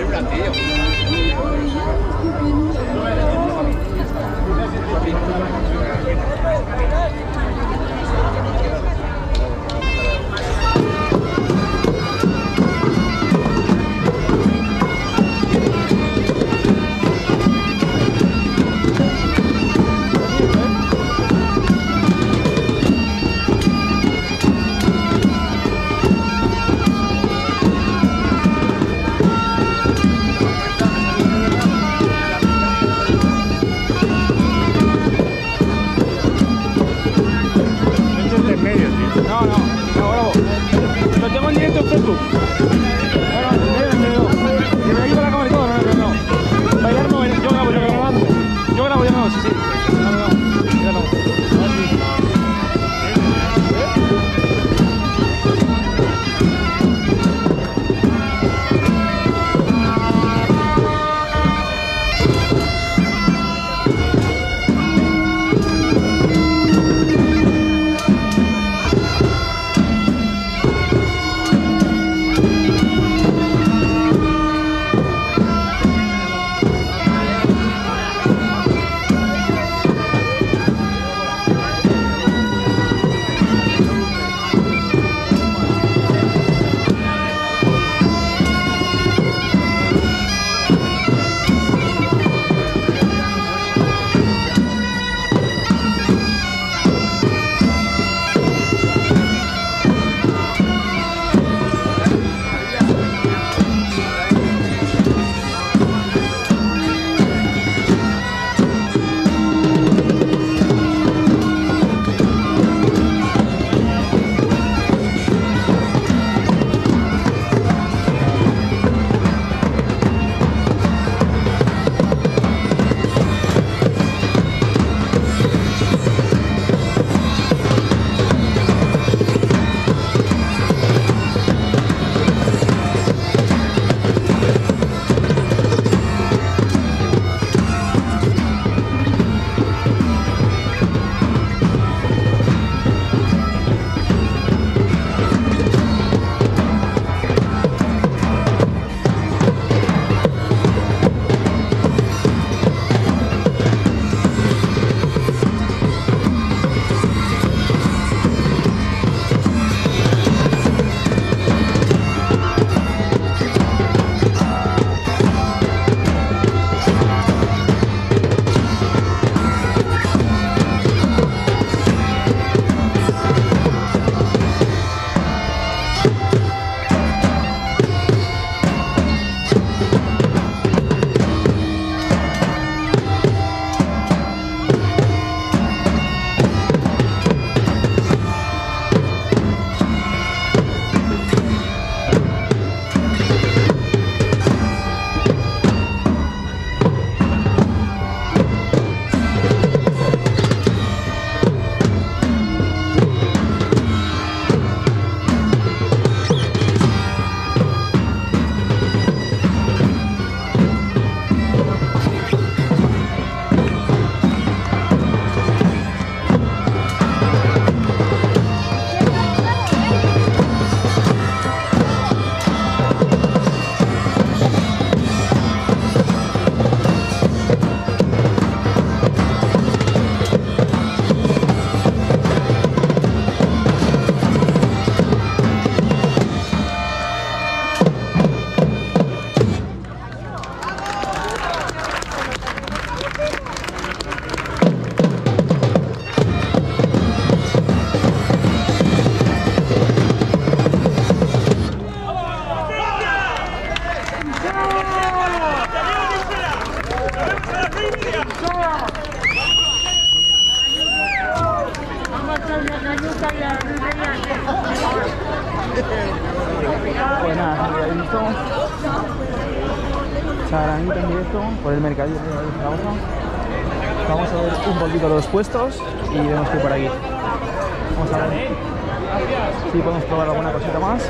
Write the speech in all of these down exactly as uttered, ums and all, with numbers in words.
Pues nada, mercadito. Charanguita en directo por el mercadillo de Zaragoza. Vamos a ver un poquito los puestos y vemos que por aquí. Vamos a ver si podemos probar alguna cosita más.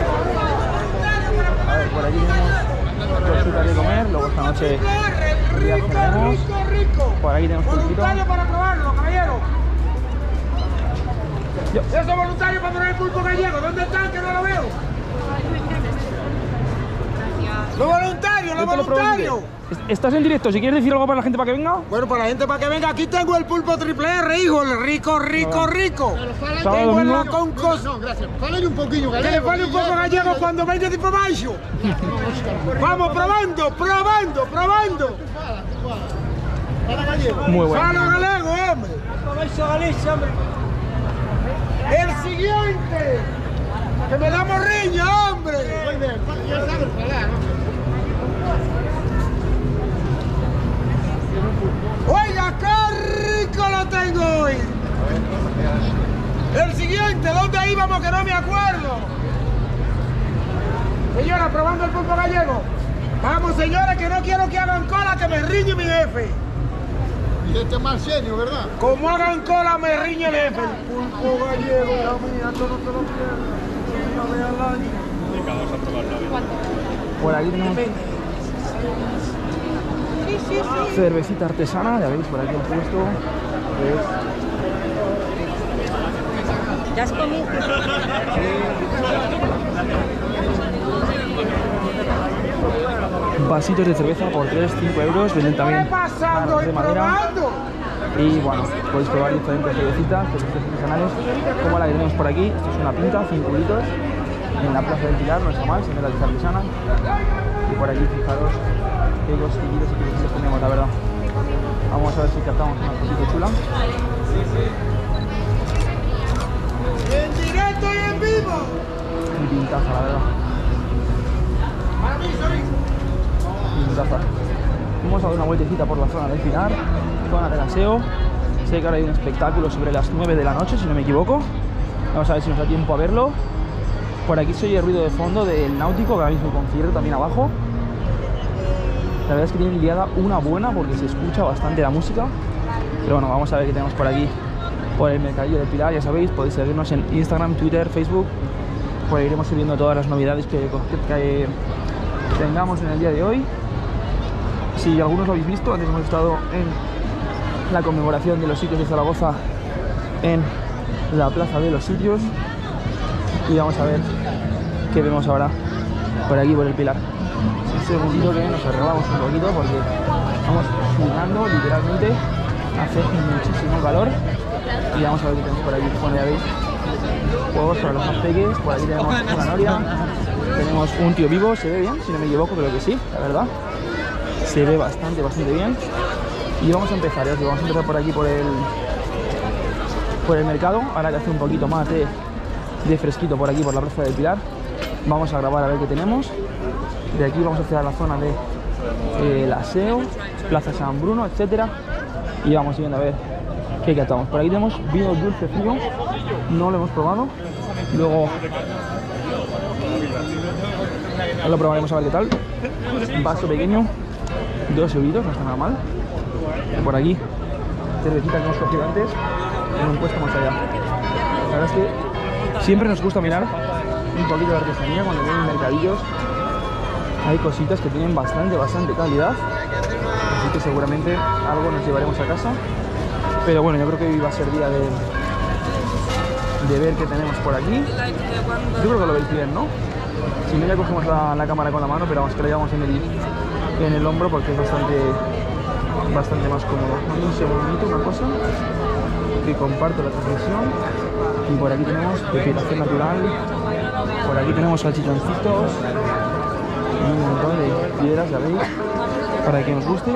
A ver, por aquí tenemos cositas de comer, luego esta noche ya cenaremos. Por aquí tenemos pulpito. ¡Voluntario para probarlo, caballero! Yo. ¡Eso voluntario para probar el pulpo gallego! ¿Dónde están? Que no lo veo. Los voluntarios, los Esto lo voluntarios. probé. ¿Estás en directo? Si quieres decir algo para la gente para que venga. Bueno, para la gente para que venga, aquí tengo el pulpo triple R, hijo, el rico, rico, rico. Sábado, Tengo el domingo. laconcos. No, gracias. Fálale un poquillo, Que le galego. fale un poco gallego cuando venga de information. Vamos, probando, probando, probando. Para gallego. Muy bueno. Salo galego, hombre. El siguiente. Que me da morriña, hombre. Muy bien, ya sabes falar, ¿no? Oiga, qué rico lo tengo hoy. El siguiente, ¿dónde íbamos que no me acuerdo? Señora, probando el pulpo gallego. Vamos, señora, que no quiero que hagan cola, que me riñe mi jefe. Y este es más serio, ¿verdad? Como hagan cola, me riñe el jefe. El pulpo gallego, hija mía, esto no te lo pierdas. Una vez al año. Por aquí tenemos cervecita artesana, ya veis, por aquí el puesto. ¿Ves? ¿Ya has comido? Vasitos de cerveza por tres, cinco euros, venden también ¿Qué pasando jarras y de madera. probando? Y bueno, podéis probar diferentes cervecitas, cervecitas artesanales, como la que tenemos por aquí. Esto es una pinta, cinco litros, en la Plaza del Pilar, no está mal, se ve la artesana. Y por aquí, fijaros qué costillitos y qué costillos tenemos, la verdad. Vamos a ver si captamos una cosita chula. En directo y en vivo. Y pintaza, la verdad. Para mí, soy. Pintaza. Vamos a dar una vueltecita por la zona del Pilar, zona del aseo. Sé que ahora hay un espectáculo sobre las nueve de la noche, si no me equivoco. Vamos a ver si nos da tiempo a verlo. Por aquí se oye el ruido de fondo del Náutico, que ahora mismo concierto también abajo. La verdad es que tienen liada una buena porque se escucha bastante la música. Pero bueno, vamos a ver qué tenemos por aquí, por el mercadillo del Pilar. Ya sabéis, podéis seguirnos en Instagram, Twitter, Facebook. Pues iremos subiendo todas las novedades que, que tengamos en el día de hoy. Si algunos lo habéis visto, antes hemos estado en la conmemoración de los sitios de Zaragoza en la Plaza de los Sitios. Y vamos a ver qué vemos ahora por aquí, por el Pilar. Un segundito que nos arreglamos un poquito porque estamos sudando literalmente, hace muchísimo calor. Y vamos a ver qué tenemos por aquí. Bueno, ya veis, juegos para los más pequeños. Por aquí tenemos una noria, tenemos un tío vivo, se ve bien, si no me equivoco, creo que sí, la verdad. Se ve bastante, bastante bien. Y vamos a empezar, ya os digo, vamos a empezar por aquí, por el, por el mercado. Ahora que hace un poquito más de, de fresquito por aquí, por la Plaza del Pilar. Vamos a grabar a ver qué tenemos. De aquí vamos hacia la zona de eh, el aseo, Plaza San Bruno, etcétera. Y vamos siguiendo a ver qué catamos. Por aquí tenemos vino dulce frío, no lo hemos probado. Luego lo probaremos a ver qué tal. Vaso pequeño, dos euritos, no está nada mal. Y por aquí, cervecita que hemos cogido antes, en un puesto más allá. La verdad es que siempre nos gusta mirar un poquito de artesanía cuando vienen mercadillos. Hay cositas que tienen bastante, bastante calidad. Así que seguramente algo nos llevaremos a casa. Pero bueno, yo creo que hoy va a ser día de, de ver qué tenemos por aquí. Yo creo que lo veis bien, ¿no? Si no, ya cogemos la, la cámara con la mano, pero vamos, que la llevamos en el, en el hombro porque es bastante, bastante más cómodo. Un segundito, una cosa, que comparto la transmisión. Y por aquí tenemos depilación natural. Por aquí tenemos salchichoncitos. Y un montón de piedras, ya veis, para que nos guste.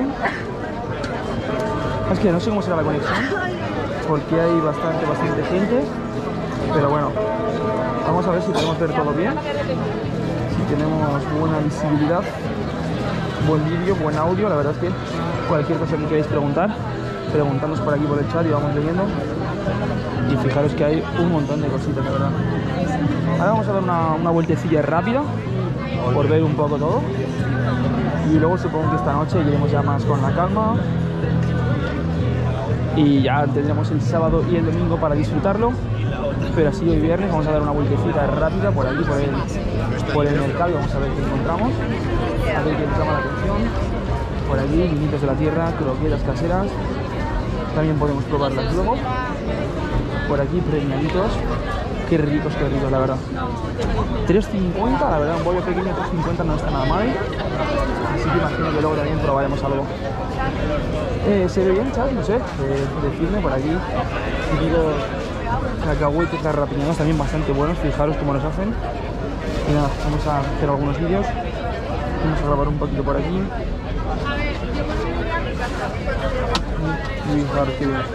Es que no sé cómo será la conexión, porque hay bastante, bastante gente. Pero bueno, vamos a ver si podemos ver todo bien. Si tenemos buena visibilidad, buen vídeo, buen audio. La verdad es que cualquier cosa que queráis preguntar, preguntadnos por aquí por el chat y vamos leyendo. Y fijaros que hay un montón de cositas, la verdad. Ahora vamos a dar una, una vueltecilla rápida por ver un poco todo. Y luego supongo que esta noche iremos ya más con la calma. Y ya tendremos el sábado y el domingo para disfrutarlo. Pero así hoy viernes vamos a dar una vueltecita rápida por aquí, por el, por el mercado. Vamos a ver qué encontramos, a ver qué nos llama la atención. Por aquí, vinitos de la tierra, croquetas caseras. También podemos probarlas luego. Por aquí, premiaditos. Qué ricos, qué ricos, la verdad. tres cincuenta, la verdad, un bollo pequeño tres cincuenta no está nada mal. Así que imagino que luego también probaremos algo. Eh, ¿Se ve bien, chat? No sé, eh, decidme por aquí. Típicos cacahuetes garrapiñados también bastante buenos, fijaros cómo los hacen. Y nada, vamos a hacer algunos vídeos. Vamos a grabar un poquito por aquí. Y fijaros qué bien.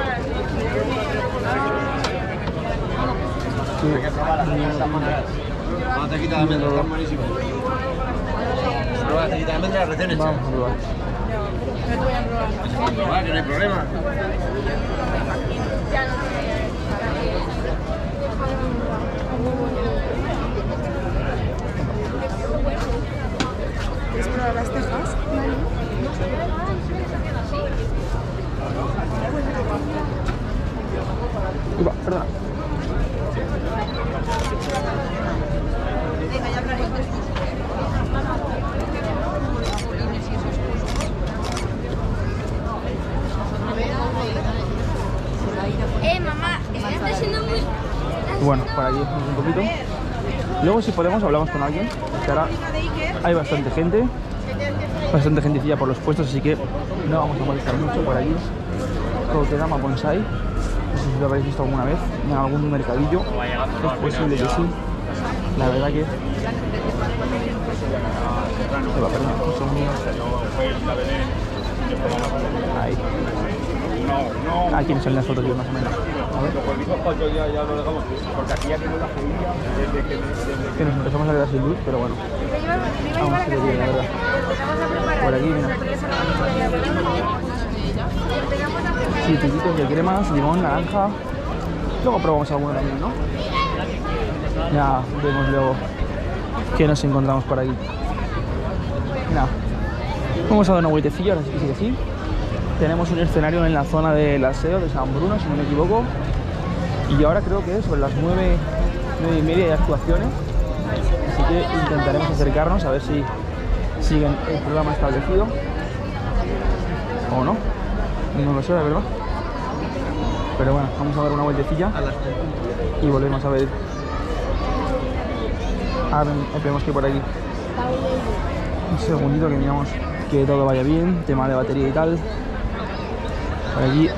Vamos a quitar la almendra, están buenísimos. Prueba la taquita de almendra recién hecha. Vamos a probar. Vale, que no hay problema. ¿Quieres probar las tejas? Uy, va, perdona. Eh, mamá, está siendo muy... Bueno, por aquí un poquito. Luego si podemos hablamos con alguien, que ahora hay bastante gente, bastante gentecilla por los puestos, así que no vamos a molestar mucho por aquí. Kokedama Bonsai, no sé si lo habréis visto alguna vez en algún mercadillo, es posible que sí. La verdad que... Se va, perdón, un segundo. Ahí. Aquí me salen las fotos más o menos. A ver. Que nos empezamos a quedar sin luz, pero bueno. Vamos a ver bien, la verdad. Por aquí, mira. Sí, piquitos de cremas, limón, naranja. Luego probamos alguno también, ¿no? Ya vemos luego qué nos encontramos por aquí. Nada. Vamos a dar una vueltecilla, ahora sí que sí que sí. Tenemos un escenario en la zona del aseo de San Bruno, si no me equivoco. Y ahora creo que es sobre las nueve, nueve y media de actuaciones. Así que intentaremos acercarnos a ver si siguen el programa establecido. O no. No lo sé, la verdad. Pero bueno, vamos a dar una vueltecilla. Y volvemos a ver. A ver, esperemos que por aquí. Un segundito que miramos que todo vaya bien. Tema de batería y tal. Por aquí.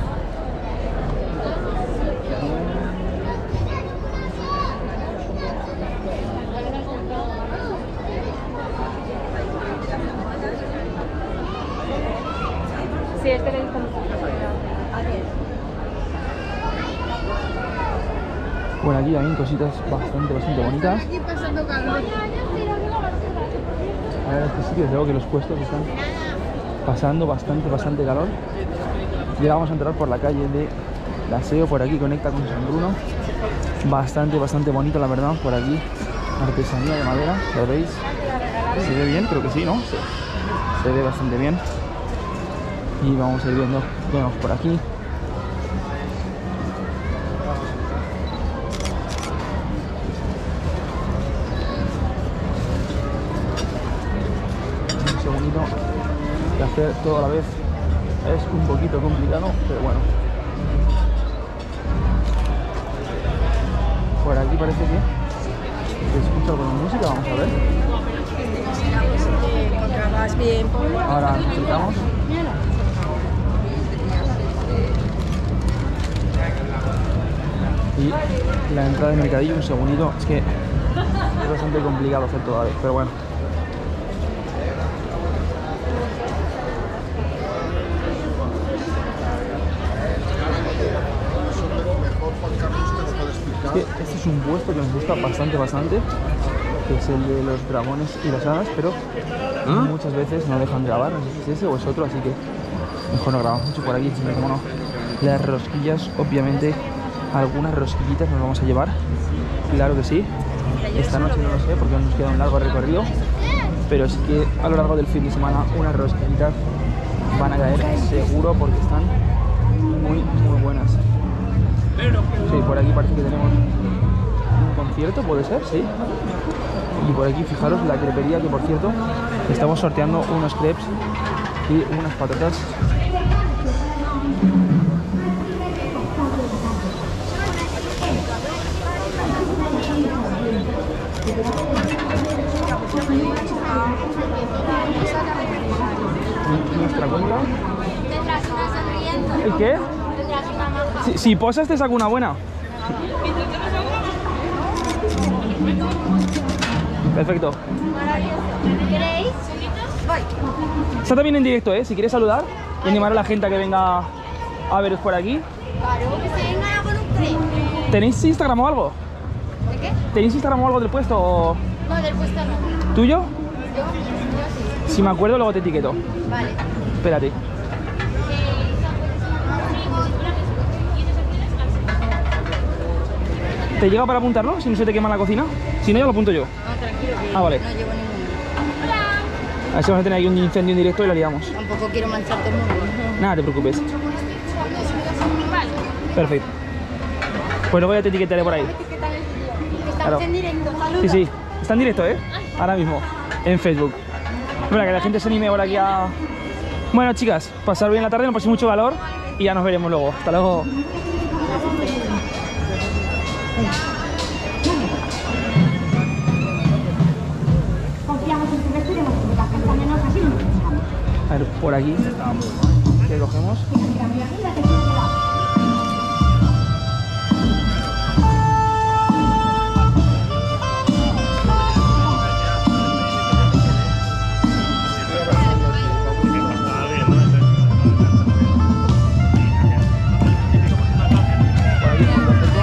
Sí, este le gusta. Bueno, aquí también cositas bastante, bastante bonitas. Aquí pasando calor. A ver, este sitio, creo que los puestos están pasando bastante, bastante calor. Y ahora vamos a entrar por la calle de Aseo, por aquí conecta con San Bruno. Bastante, bastante bonito, la verdad, por aquí. Artesanía de madera, ¿lo veis? ¿Se ve bien? Creo que sí, ¿no? Sí. Se ve bastante bien. Y vamos a ir viendo qué vemos por aquí. Un segundito. De hacer todo a la vez es un poquito complicado, pero bueno. Por aquí parece que se escucha algo de música, vamos a ver. Encontrabas bien. Ahora explicamos. Y la entrada de mercadillo, un segundito, es que es bastante complicado hacer todo a la vez, pero bueno. Es que este es un puesto que nos gusta bastante, bastante, que es el de los dragones y las hadas, pero ¿Ah? muchas veces no dejan grabar, no sé si es ese o es otro, así que mejor no grabamos mucho por aquí, siempre como no. Las rosquillas, obviamente, algunas rosquillitas nos vamos a llevar, claro que sí. Esta noche no lo sé porque nos queda un largo recorrido, pero sí que a lo largo del fin de semana unas rosquillitas van a caer seguro porque están muy, muy buenas. Sí, por aquí parece que tenemos un concierto, puede ser, sí. Y por aquí, fijaros, la crepería, que por cierto, estamos sorteando unos crepes y unas patatas. Si, si posas te saco una buena. Perfecto. ¿Queréis? Voy. Está también en directo, ¿eh? Si quieres saludar y animar a la gente a que venga a veros por aquí. Claro, que se vengan a con usted. ¿Tenéis Instagram o algo? ¿De qué? ¿Tenéis Instagram o algo del puesto? O... No, del puesto no. ¿Tuyo? Yo, yo sí. Si me acuerdo, luego te etiqueto. Vale. Espérate. ¿Te llega para apuntarlo? Si no se te quema en la cocina. Si no, ya lo apunto yo. No, tranquilo, que Ah, vale. no llevo ninguno. A ver si vamos a tener aquí un incendio en directo y lo liamos. Tampoco quiero mancharte el mundo. Nada, te preocupes. Perfecto. Pues luego ya te etiquetaré por ahí. Estamos Claro. en directo, saludos. Sí, sí. Está en directo, ¿eh? Ahora mismo. En Facebook. Para que la gente se anime ahora aquí a... Bueno, chicas, pasar bien la tarde, no paséis mucho calor y ya nos veremos luego. Hasta luego. Confiamos en tu resto y iremos a las castañanas así no nos pensamos. A ver, por aquí. ¿Qué cogemos? Por aquí, perfecto.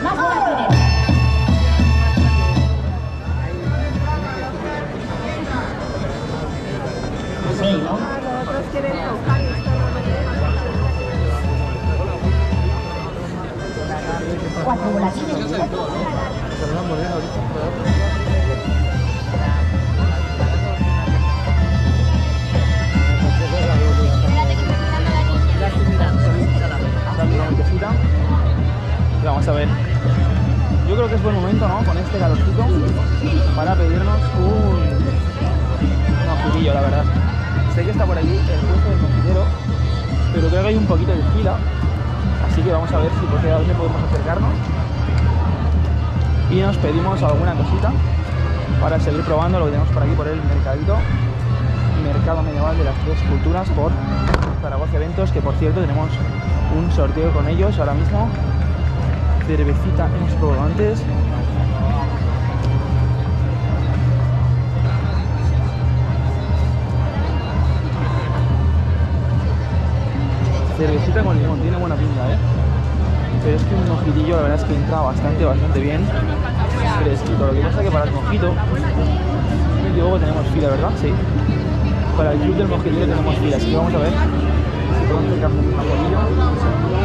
Más volátiles. Sí, ¿no? Nosotros quieren tocar esto, Cuatro volátiles. Dale una vueltecita. Y vamos a ver. Yo creo que es buen momento, ¿no? Con este calorcito para pedirnos un mojillo, la verdad. Sé que está por aquí el puesto del mojillero, pero creo que hay un poquito de fila. Así que vamos a ver si porque a dónde podemos acercarnos. Y nos pedimos alguna cosita para seguir probando lo que tenemos por aquí por el mercadito. Mercado medieval de las tres culturas por Zaragoza Eventos, que por cierto tenemos un sorteo con ellos ahora mismo. Cervecita hemos probado antes. Cervecita con limón, tiene buena pinta, ¿eh? Pero es que un mojillo la verdad es que entra bastante, bastante bien. Fresquito, lo que pasa es que para el mojito y luego tenemos fila, ¿verdad? Sí. Para el club del mojillo tenemos fila, así que vamos a ver si podemos acercarnos un mojillo.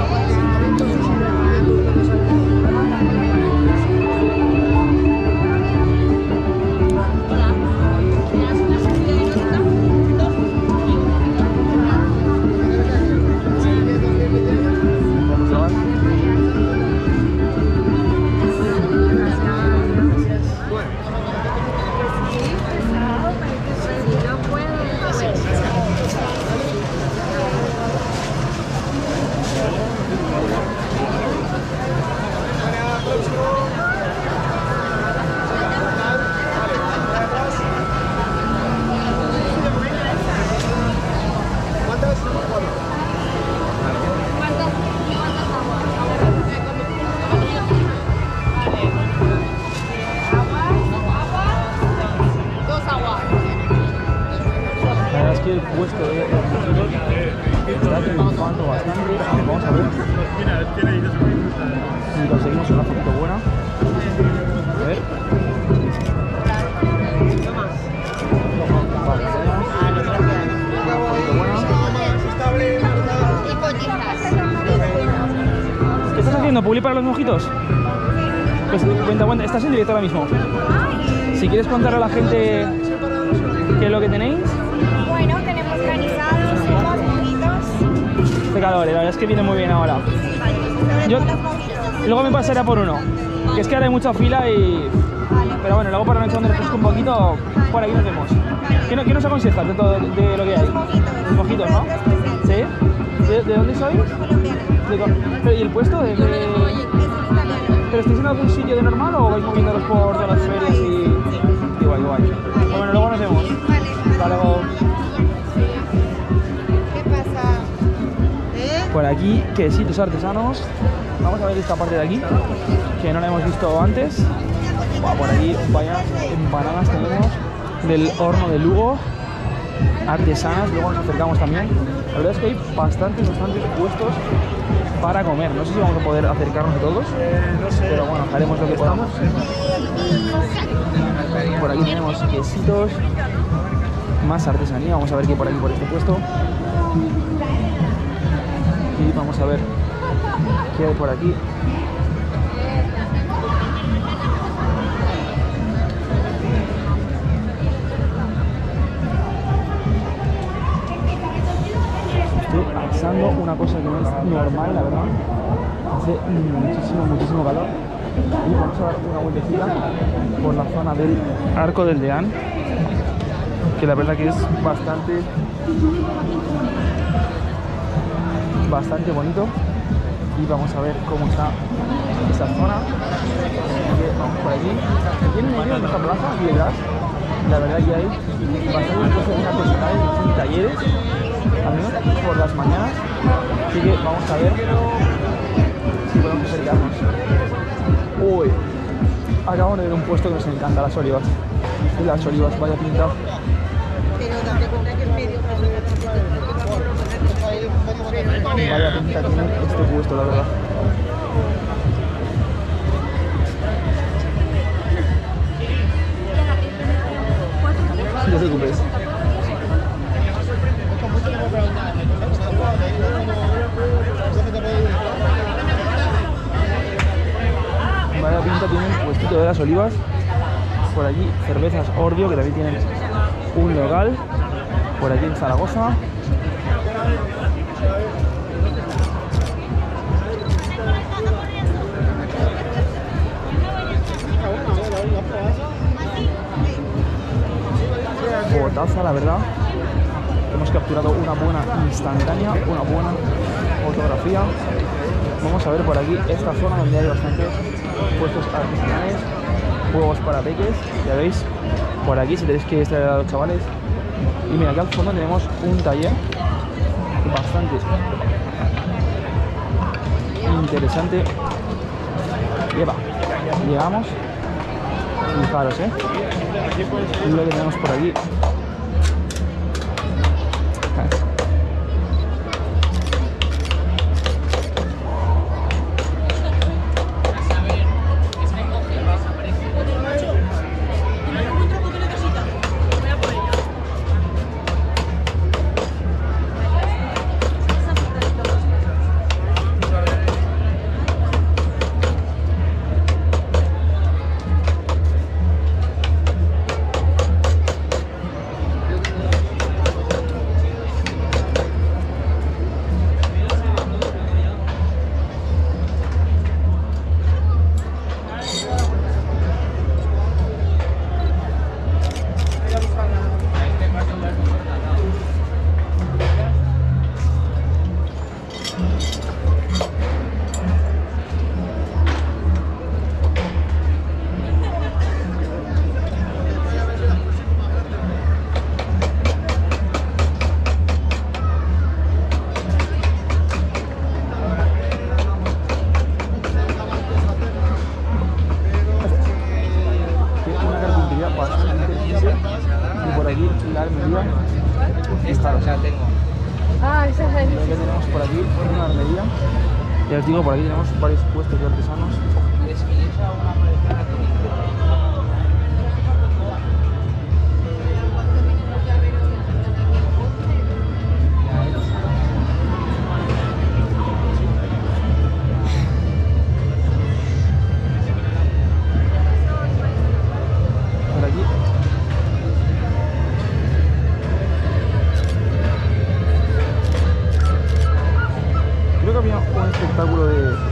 El puesto de está triunfando bastante. Vamos a ver si conseguimos una fotito buena. A ver. Vale, ¿qué estás haciendo? ¿Publi para los mojitos? Pues cuenta, cuenta, estás en directo ahora mismo. Si quieres contarle a la gente qué es lo que tenéis. Bueno, tenemos granizados, zumos, mojitos. Este calor, la verdad es que viene muy bien ahora. Yo, luego me pasaré a por uno, que es que ahora hay mucha fila y... Pero bueno, luego para la noche cuando refresco un poquito, por aquí nos vemos. ¿Qué, no, qué nos aconsejas de todo de lo que hay? Los mojitos, ¿no? ¿Sí? ¿De, de dónde sois? De, ¿y el puesto? De, de... ¿Pero estáis en algún sitio de normal o vais moviéndolos por todas las ferias y...? Igual, igual. Bueno, luego nos vemos. Hasta luego. ¿Qué pasa? ¿Eh? Por aquí, quesitos artesanos. Vamos a ver esta parte de aquí, que no la hemos visto antes. Wow, por aquí, vaya empanadas tenemos del horno de Lugo, artesanas. Luego nos acercamos también. La verdad es que hay bastantes, bastantes puestos para comer. No sé si vamos a poder acercarnos a todos, pero bueno, haremos lo que podamos. Por aquí tenemos quesitos, más artesanía. Vamos a ver qué hay por aquí por este puesto. Y vamos a ver qué hay por aquí. Estoy asando una cosa que no es normal, la verdad. Hace muchísimo, muchísimo calor. Y vamos a dar una vueltecita por la zona del Arco del Deán, que la verdad que es bastante bastante bonito. Y vamos a ver cómo está esa zona. Así que vamos por aquí. Aquí en medio de esta plaza, aquí detrás, la verdad que hay bastantes cosas artesanales, son talleres, al menos por las mañanas. Así que vamos a ver si podemos acercarnos. Uy, acabamos de ver un puesto que nos encanta, las olivas. Y las olivas, vaya pinta. Pero date cuenta que el medio Vaya pinta tiene este puesto, la verdad. te preocupes. Vaya pinta tiene el puestito de las olivas. Por allí cervezas Orbio, que también tienen un local. Por aquí en Zaragoza. Botaza, la verdad. Hemos capturado una buena instantánea, una buena fotografía. Vamos a ver por aquí esta zona donde hay bastantes puestos artesanales, juegos para peques, ya veis, por aquí si tenéis que extraer a los chavales. Y mira, aquí al fondo tenemos un taller bastante interesante. Lleva, llegamos, fijaros, eh, lo que tenemos por aquí. Ya os digo, por aquí tenemos varios puestos de artesanos. Por aquí. Creo que había un espectáculo de, de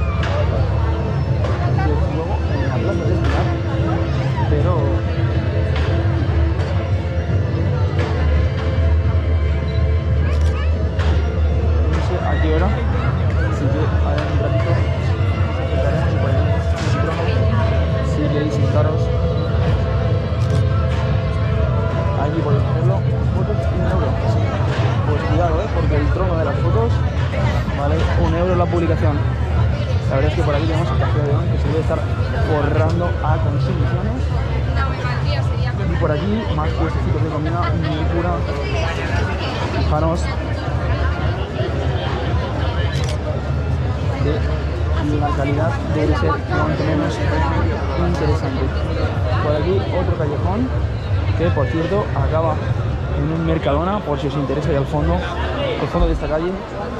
juego en la plaza de Espinar, pero no sé a qué hora, así que ahora en un ratito intentaremos y ponemos un crono si queréis sentaros. Allí podéis hacerlo, fotos y un euro. Pues cuidado, ¿eh? Porque el trono de las fotos vale un euro la publicación. La verdad es que por aquí tenemos el Café de León, que se debe estar forrando a consumiciones. Y por aquí más puestecitos de comida muy pura. Fijaros de la calidad, debe ser cuanto menos interesante. Por aquí otro callejón que, por cierto, acaba en un Mercadona, por si os interesa, y al fondo, al fondo de esta calle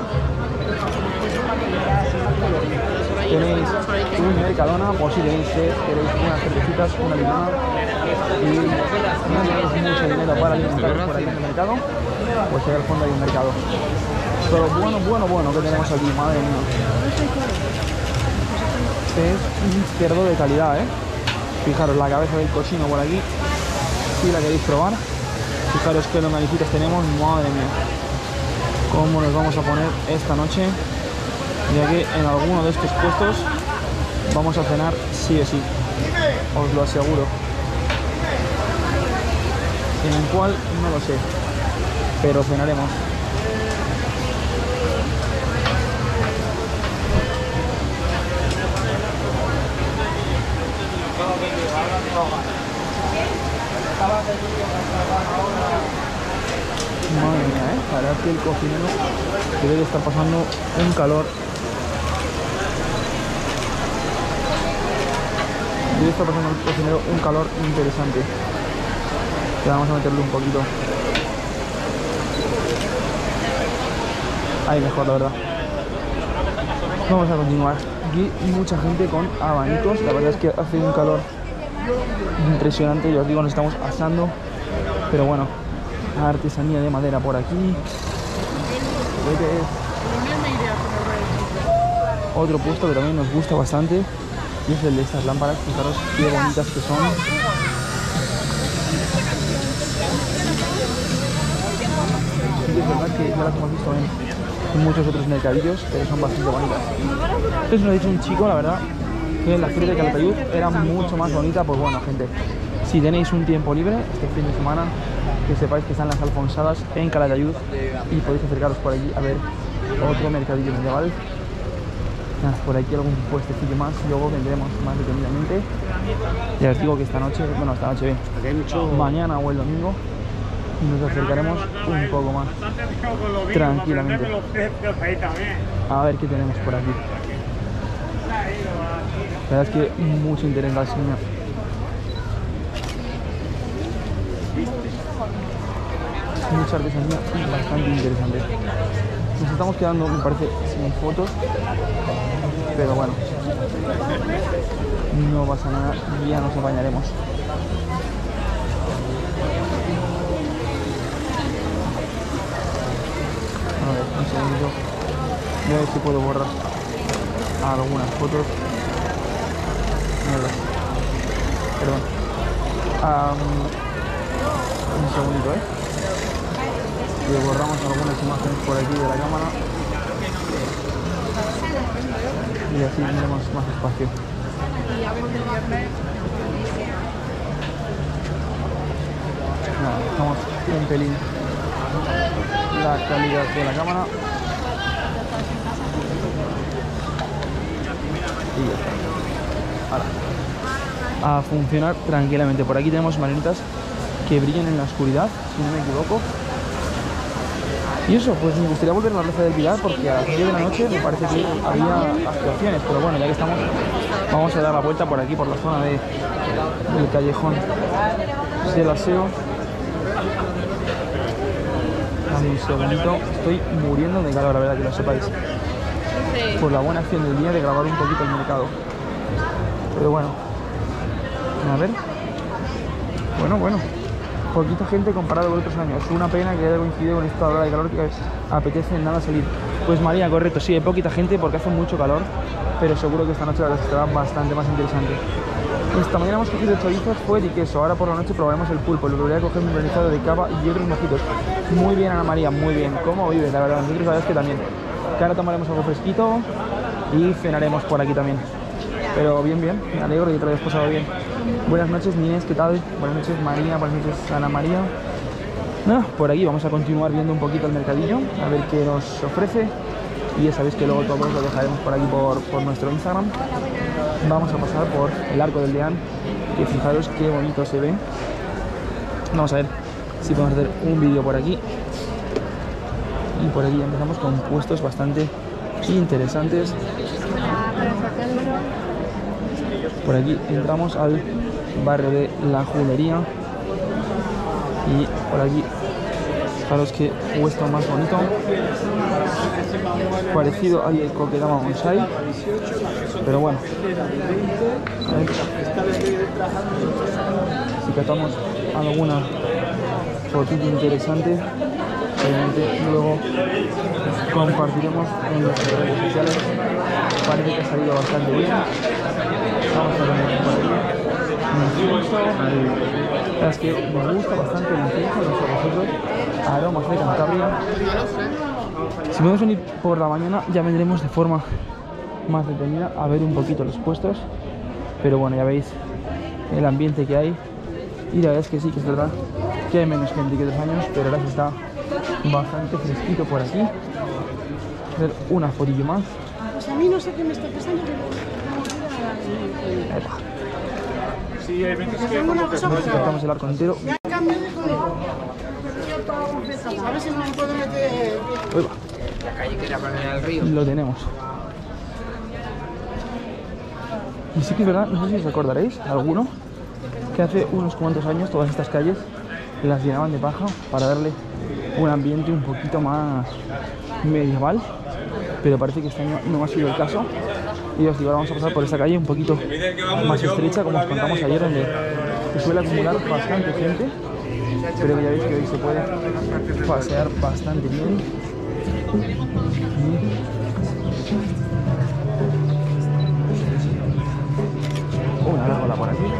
tenéis un Mercadona, por si tenéis sed, queréis unas cervecitas, una limonada y no tenéis mucho dinero para alimentaros por ahí en el mercado, pues ahí al fondo hay un mercado. Pero bueno, bueno, bueno, que tenemos aquí, madre mía. Este es un cerdo de calidad, ¿eh? Fijaros la cabeza del cochino por aquí, si la queréis probar. Fijaros qué longanicitas tenemos, madre mía. Cómo nos vamos a poner esta noche, ya que en alguno de estos puestos vamos a cenar sí o sí, os lo aseguro. En el cual no lo sé, pero cenaremos. Madre mía, ¿eh? La verdad que el cocinero debe de estar pasando un calor. Debe estar pasando el cocinero un calor interesante. Que vamos a meterle un poquito. Ahí mejor, la verdad. Vamos a continuar. Aquí mucha gente con abanicos. La verdad es que hace un calor impresionante. Yo os digo, nos estamos asando. Pero bueno, artesanía de madera por aquí. Otro puesto que también nos gusta bastante y es el de estas lámparas. Fijaros qué bonitas que son. Sí, es verdad que ya las hemos visto en, en muchos otros mercadillos, pero son bastante bonitas. Entonces nos ha dicho un chico, la verdad, que la feria de Calatayud era mucho más bonita. Pues bueno, gente, si tenéis un tiempo libre este fin de semana, que sepáis que están las Alfonsadas en Calatayud y podéis acercaros por allí a ver otro mercadillo medieval. Nada, por aquí algún puestecillo más, luego vendremos más detenidamente. Ya os digo que esta noche, bueno, esta noche bien, mañana o el domingo nos acercaremos un poco más tranquilamente a ver qué tenemos por aquí. La verdad es que mucho interés al señor. Mucha artesanía y bastante interesante. Nos estamos quedando, me parece, sin fotos, pero bueno, no pasa nada, ya nos apañaremos. A ver, un segundito, voy a ver si puedo borrar algunas fotos. Mierda. Perdón. Um, un segundito, eh. Y borramos algunas imágenes por aquí de la cámara y así tendremos más espacio. Nada, dejamos un pelín la calidad de la cámara y ya está. Ahora, a funcionar tranquilamente. Por aquí tenemos marionetas que brillan en la oscuridad, si no me equivoco. Y eso, pues me gustaría volver a la Plaza del Pilar porque a las diez de la noche me parece que había actuaciones, pero bueno, ya que estamos, vamos a dar la vuelta por aquí, por la zona de, del callejón del aseo. Dame un segundito, estoy muriendo de calor, la verdad, que lo sepáis, por la buena acción del día de grabar un poquito el mercado. Pero bueno, a ver, bueno, bueno. Poquita gente comparado con otros años. Una pena que haya coincidido con esta hora de calor que apetece nada salir. Pues María, correcto, sí, hay poquita gente porque hace mucho calor, pero seguro que esta noche la verdad estará bastante más interesante. Esta mañana hemos cogido chorizos, fuet y queso. Ahora por la noche probaremos el pulpo. Lo voy a coger un granizado de cava y otros mojitos. Muy bien, Ana María, muy bien. ¿Cómo vives? La verdad, nosotros la verdad es que también. Que ahora tomaremos algo fresquito y cenaremos por aquí también. Pero bien, bien, me alegro de que te lo hayas pasado bien. Buenas noches, Inés, ¿qué tal? Buenas noches, María, buenas noches, Ana María. Nada, por aquí vamos a continuar viendo un poquito el mercadillo, a ver qué nos ofrece. Y ya sabéis que luego todo lo dejaremos por aquí por, por nuestro Instagram. Vamos a pasar por el Arco del Deán, que fijaros qué bonito se ve. Vamos a ver si podemos hacer un vídeo por aquí. Y por aquí empezamos con puestos bastante interesantes. Por aquí entramos al barrio de la Julería y por aquí, fijaros que puesto más bonito, parecido al de Coquedama Bonsai, pero bueno, a ver si catamos alguna fotito interesante. Obviamente luego compartiremos en nuestras redes sociales. Parece que ha salido bastante bien. Vamos a ver por aquí. Incienso. La verdad es que me gusta bastante el incienso, no sé vosotros. Aromas de Cantabria. Si podemos venir por la mañana ya vendremos de forma más detenida a ver un poquito los puestos. Pero bueno, ya veis el ambiente que hay. Y la verdad es que sí, que es verdad que hay menos gente que otros años, pero ahora se está bastante fresquito por aquí. Hacer una fotillo más. Pues a mí no sé qué me está pasando. Epa. Sí, hay veces que Hacemos una cosa Nos cortamos el arco entero. ya cambio de color. A ver si no me puedo meter. Epa. la calle que era para el río. Lo tenemos. Y sí que es verdad, no sé si os acordaréis, alguno, que hace unos cuantos años todas estas calles las llenaban de paja para darle un ambiente un poquito más medieval, pero parece que este año no ha sido el caso. Y os digo, ahora vamos a pasar por esta calle un poquito más estrecha, como os contamos ayer, donde se suele acumular bastante gente, pero que ya veis que hoy se puede pasear bastante bien. Y una gárgola por aquí.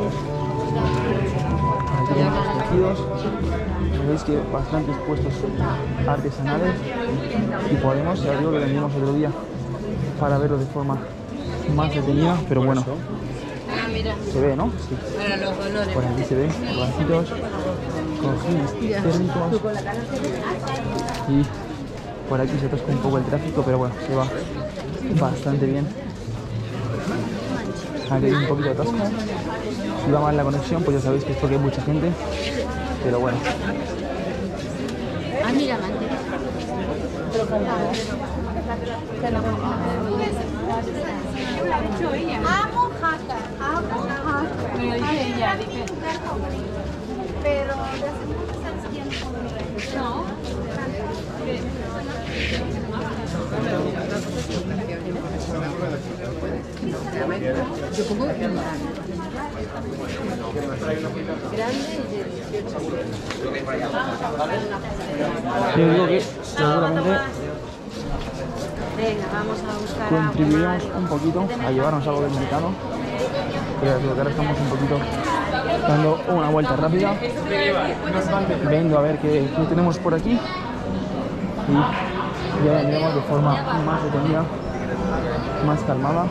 Aquí tenemos los tejidos. Veis que bastantes puestos artesanales, y podemos, ya digo que vendimos otro día para verlo de forma más detenida, pero bueno, se ve, ¿no? Sí. Por aquí se ven barcitos, cojines térmicos, y por aquí se atasca un poco el tráfico, pero bueno, se va bastante bien. Aquí hay un poquito de atasco. Si va mal la conexión, pues ya sabéis que es porque hay mucha gente, pero bueno. Ah, mira, mantén. Amo jaca, amo jaca. Me lo dice ella, dice. Pero de hace muchos años que ya no como. No. Yo pongo grande y de dieciocho. Yo digo que seguramente Venga, vamos a buscar contribuimos un poquito a llevarnos algo del mercado, pero digo que ahora estamos un poquito dando una vuelta rápida, viendo a ver qué, qué tenemos por aquí, y ya vendremos de forma más detenida, más calmada.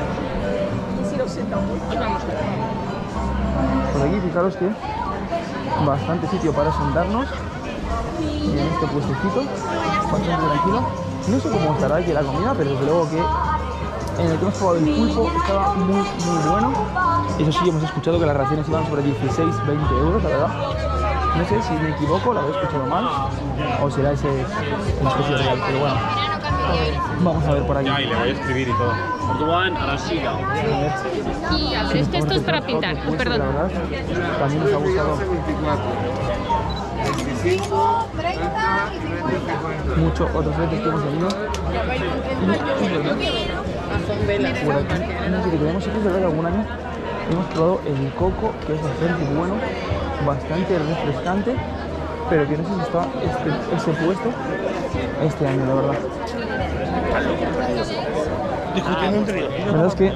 Por aquí fijaros que bastante sitio para sentarnos en este puestecito, bastante tranquilo. No sé cómo estará aquí la comida, pero desde luego que en el que hemos probado el pulpo estaba muy muy bueno. Eso sí, hemos escuchado que las raciones iban sobre dieciséis a veinte euros, la verdad. No sé si me equivoco, lo habéis escuchado mal, o será ese un precio real, pero bueno. Vamos a ver por aquí. Ya, y le voy a escribir y todo. Orduan, Arasiga. Sí, Este, esto es para pintar, otro puesto, perdón. la verdad, también nos ha gustado mucho otros retos que hemos tenido. Y es verdad, por aquí, no sé qué tenemos, sí que es verdad que algún año hemos probado el coco, que es bastante bueno, bastante refrescante, pero que no sé si está este, ese puesto este año, la verdad. La verdad es que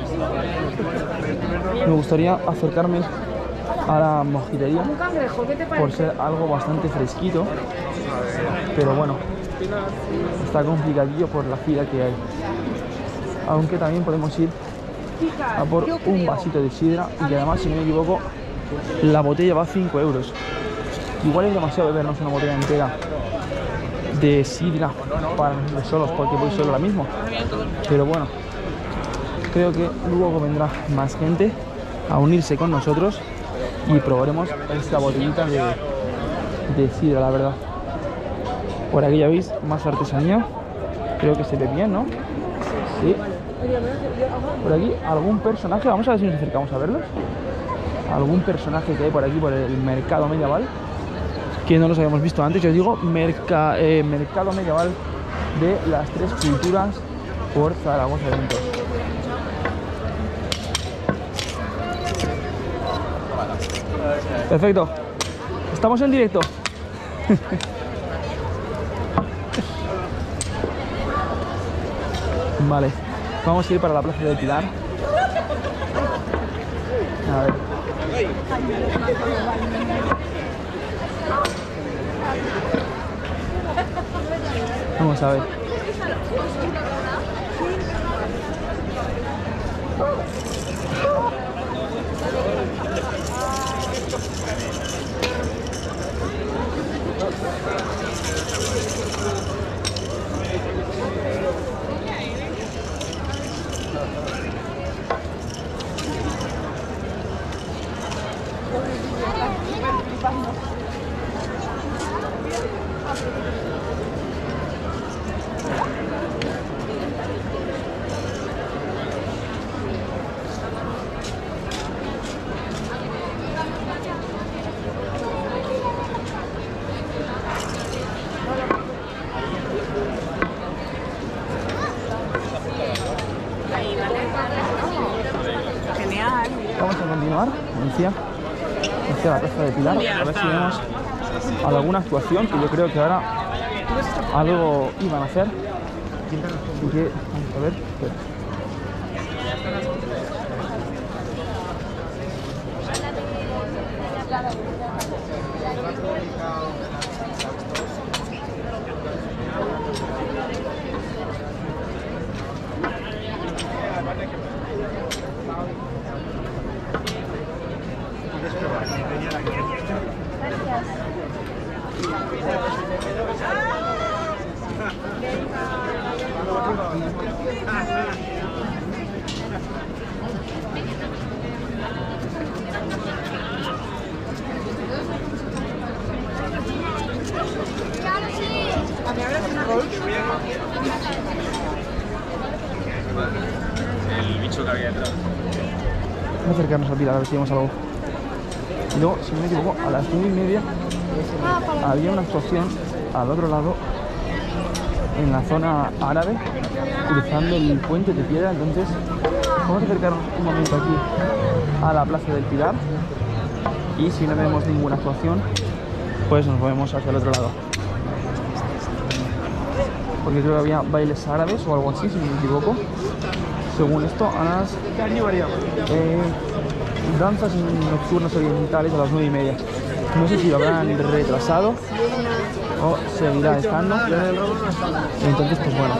me gustaría acercarme a la mojitería por ser algo bastante fresquito, pero bueno, está complicadillo por la fila que hay. Aunque también podemos ir a por un vasito de sidra, y que además, si no me equivoco, la botella va a cinco euros. Igual es demasiado bebernos una botella entera de sidra para nosotros solos, porque voy solo ahora mismo, pero bueno, creo que luego vendrá más gente a unirse con nosotros y probaremos esta botellita de, de sidra, la verdad. Por aquí ya veis más artesanía, creo que se ve bien, ¿no? Sí. Por aquí algún personaje, vamos a ver si nos acercamos a verlos. Algún personaje que hay por aquí, por el mercado medieval, que no los habíamos visto antes. Yo os digo, merca, eh, mercado medieval de las tres culturas por Zaragoza Eventos. Perfecto, estamos en directo. Vale, vamos a ir para la Plaza del Pilar. A ver. Vamos a ver. Vamos a continuar, como decía, hacia la plaza de Pilar, a ver si vemos alguna actuación, que yo creo que ahora algo iban a hacer. Así que vamos a ver. El bicho que había detrás. Vamos a acercarnos al Pilar a ver si vemos algo. Y luego, si no me equivoco, a las nueve y media había una actuación al otro lado, en la zona árabe, cruzando el puente de piedra. Entonces, vamos a acercarnos un momento aquí a la plaza del Pilar. Y si no vemos ninguna actuación, pues nos movemos hacia el otro lado. Porque creo que había bailes árabes o algo así, si no me equivoco. Según esto, a las eh, danzas nocturnas orientales a las nueve y media. No sé si lo habrán retrasado o seguirá estando. Entonces, pues bueno.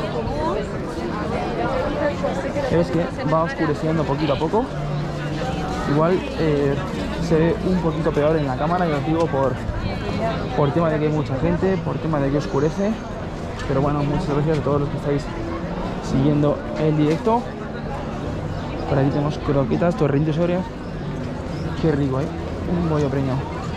Es que va oscureciendo poquito a poco. Igual eh, se ve un poquito peor en la cámara, y os digo por, por tema de que hay mucha gente, por tema de que oscurece. Pero bueno, muchas gracias a todos los que estáis siguiendo el directo. Por aquí tenemos croquetas, torrentes Oreas. Qué rico, ¿eh? Un bollo preñado.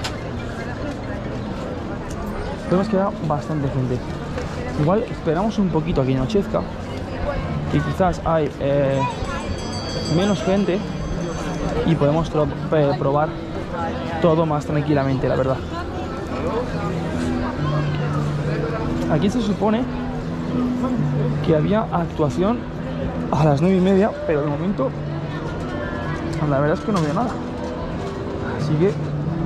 Vemos que da bastante gente. Igual esperamos un poquito a que anochezca, y quizás hay eh, menos gente y podemos eh, probar todo más tranquilamente, la verdad. Aquí se supone que había actuación a las nueve y media, pero de momento la verdad es que no veo nada. Así que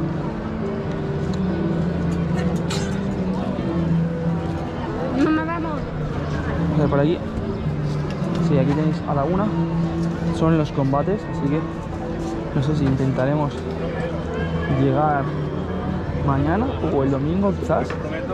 Mamá, vamos. a ver por aquí. Sí, aquí tenéis a la una. Son los combates, así que no sé si intentaremos llegar mañana o el domingo quizás.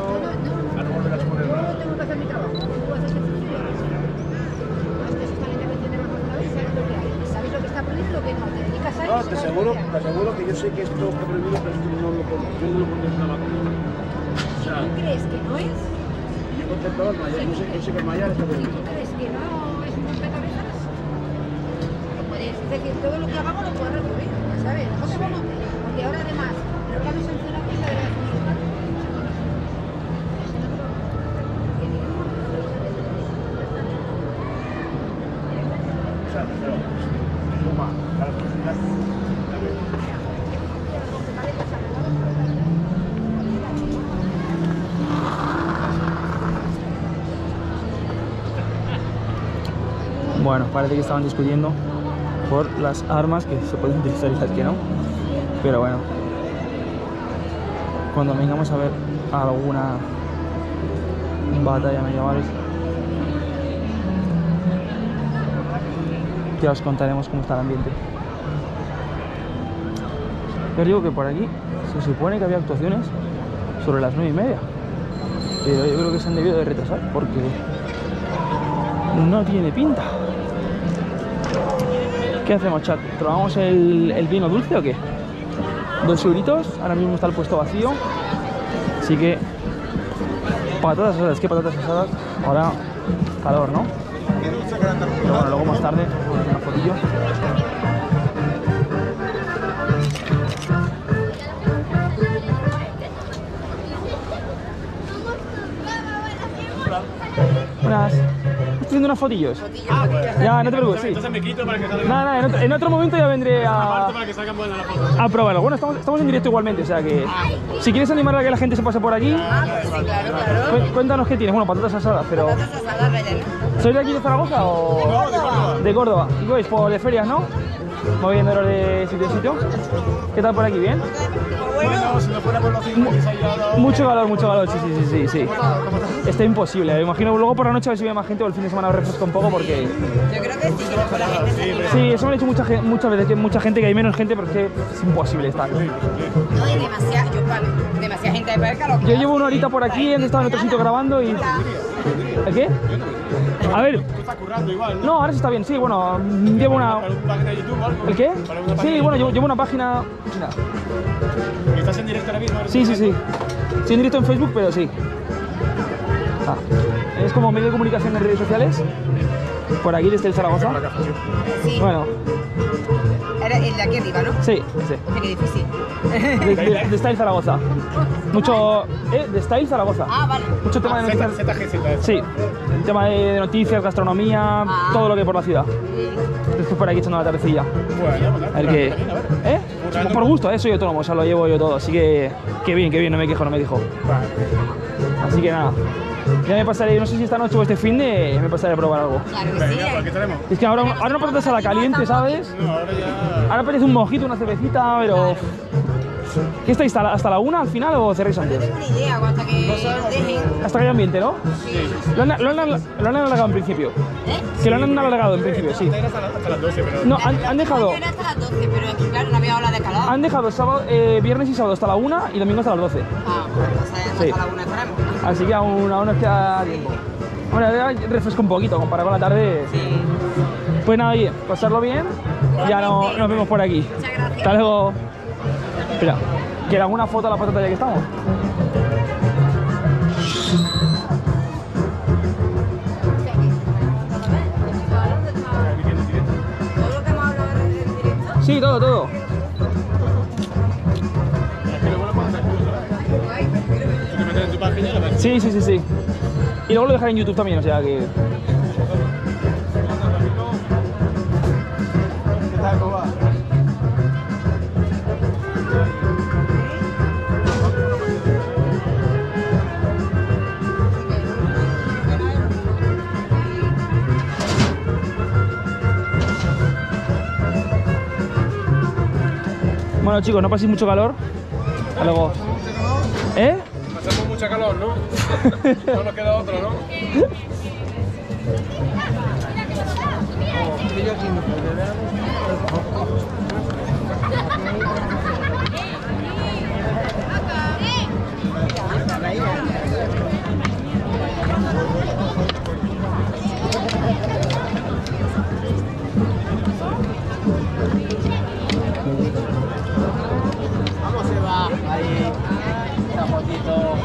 No, te aseguro, te aseguro que yo sé que esto está prohibido, pero esto no lo yo no lo contemplaba como. O sea, ¿Tú crees que no es? yo contemplaba el Mayar, yo sé, yo sé que el Mayar está prohibido. ¿Tú crees que no es un rompecabezas? No puedes, es decir, todo lo que hagamos lo puedes recurrir, ¿sabes? No te vamos, porque ahora además, lo que hemos sancionado es la de la comunidad. O sea, pero, suma, cada posibilidad. Bueno, parece que estaban discutiendo por las armas que se pueden utilizar y las que no. Pero bueno, cuando vengamos a ver alguna batalla medieval, ya os contaremos cómo está el ambiente. Os digo que por aquí se supone que había actuaciones sobre las nueve y media, pero yo creo que se han debido de retrasar porque no tiene pinta. ¿Qué hacemos, chat? ¿Probamos el, el vino dulce o qué? Dos euritos, ahora mismo está el puesto vacío. Así que patatas asadas, ¿qué patatas asadas? Ahora calor, ¿no? Pero bueno, luego más tarde vamos a hacer una fotillo. Buenas. Estoy haciendo unas fotillos. Ah, pues. Ya, no te preocupes, sí. Entonces me quito para que salga. Nada, nada, en otro, en otro momento ya vendré a, Para que salgan buenas las fotos. a probarlo. Bueno, estamos, estamos en directo igualmente, o sea que si quieres animar a que la gente se pase por aquí, Ah, pues sí, claro, claro. cu- cuéntanos qué tienes. Bueno, patatas asadas, pero... Patatas asadas rellenas. ¿Sois de aquí de Zaragoza o...? Córdoba. De Córdoba. ¿Y qué vais? Por de ferias, ¿no? moviéndolo de sitio en sitio. ¿Qué tal por aquí? ¿Bien? Bueno, si no fuera por los cincuenta y aislado. Mucho calor, mucho calor, sí, sí, sí, sí, sí. Está imposible. Me imagino luego por la noche a ver si ve más gente o el fin de semana refresca un poco porque... Yo creo que sí, que mejor la gente se anima. Sí, eso me ha dicho mucha, gen- muchas veces, que mucha gente, que hay menos gente, pero es que es imposible estar. No, y demasiada, yo, vale, demasiada gente de perca, lo que Yo llevo una horita por aquí, he estado en otro sitio grabando y... ¿El qué? A ver, Tú estás currando igual, ¿no? no, ahora sí está bien, sí, bueno, llevo una... Para una página de YouTube o algo. ¿El qué? Para una página Sí, de bueno, llevo, YouTube. llevo una página... Mira. ¿Y estás en directo ahora mismo? Sí, sí, sí. Sí, en directo en Facebook, pero sí. Ah. Es como medio de comunicación en redes sociales. Por aquí desde el Zaragoza. sí. Bueno, Era el de aquí arriba, ¿no? sí, ese. Qué difícil. De, de- de Style Zaragoza. Mucho... ¿Eh? De Style Zaragoza. Ah, vale. Mucho tema de Z, noticias. Z G Z. Sí, el tema de, de noticias, gastronomía, Ah. todo lo que hay por la ciudad. Sí. Estoy por aquí echando la tardecilla. Bueno, pues A ver qué... a ver. ¿Eh? Por gusto, ¿eh? Soy autónomo, o sea, lo llevo yo todo. Así que... Qué bien, qué bien, no me quejo, no me quejo. Vale. Así que nada. Ya me pasaré, no sé si esta noche o este fin de... Me pasaré a probar algo. Claro que sí. Venga, pues aquí tenemos. Es que ahora, ahora no apetece a la caliente, ¿sabes? No, ahora ya. Ahora apetece un mojito, una cervecita, pero... ¿Qué estáis? ¿Hasta la, hasta la una al final o cerréis No antes? tengo ni idea, hasta que nos dejen. Hasta que haya ambiente, ¿no? Sí. Lo han, lo, han, lo han alargado en principio. ¿Eh? Que lo han alargado en principio, sí. Hasta, la- hasta las doce, pero. No, han, han dejado... Era hasta las doce, pero es que claro, no había ola de calor. Han dejado sábado, eh, viernes y sábado hasta la una y domingo hasta las doce. Ah, pues hasta Sí. la una estaremos. Así que aún, aún nos queda tiempo. Bueno, ya refresco un poquito comparado con la tarde. Sí. Pues nada, oye, pasarlo bien. Ya no, nos vemos por aquí. Muchas gracias. Hasta luego. Espera, ¿quieres alguna foto a la patata ya que estamos? Todo lo que hemos hablado en directo. Sí, todo, todo. Tú te metes en tu página y lo ves. Sí, sí, sí, sí. Y luego lo dejaré en YouTube también, o sea que... ¿Qué tal, cómo va? Bueno chicos, no paséis mucho calor. Hasta luego. ¿Eh? Pasamos mucha calor, ¿no? No nos queda otro, ¿no? ¿Cómo se va? Ahí, una fotito.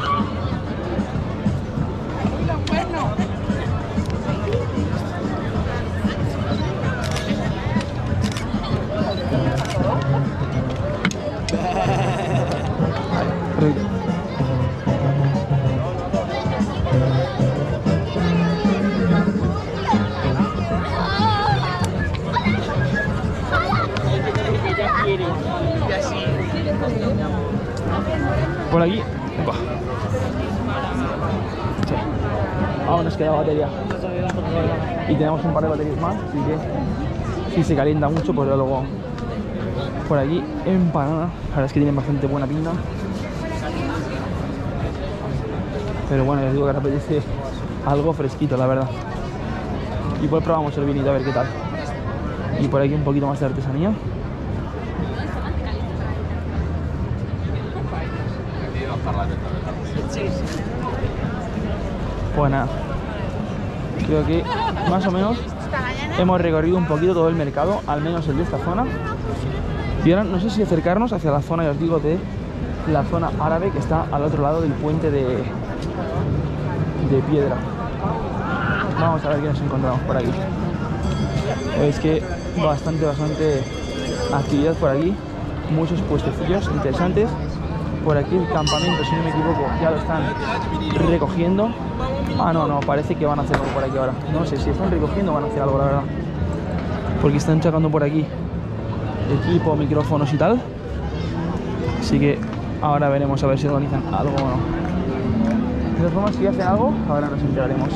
Por aquí. Upa. Sí. Aún nos queda batería. Y tenemos un par de baterías más, así que si se calienta mucho, pues luego por aquí empanada. La verdad es que tienen bastante buena pinta. Pero bueno, les digo que ahora apetece algo fresquito, la verdad. Y pues probamos el vinito a ver qué tal. Y por aquí un poquito más de artesanía. Pues nada, creo que más o menos hemos recorrido un poquito todo el mercado, al menos el de esta zona. Y ahora no sé si acercarnos hacia la zona, ya os digo, de la zona árabe que está al otro lado del puente de, de piedra. Vamos a ver qué nos encontramos por aquí. Es que bastante, bastante actividad por aquí, muchos puestecillos interesantes. Por aquí el campamento, si no me equivoco, ya lo están recogiendo. Ah, no, no, parece que van a hacer algo por aquí ahora. No sé si están recogiendo o van a hacer algo, la verdad. Porque están sacando por aquí equipo, micrófonos y tal. Así que ahora veremos a ver si organizan algo o no. De todas formas, si hacen algo, ahora nos enteraremos.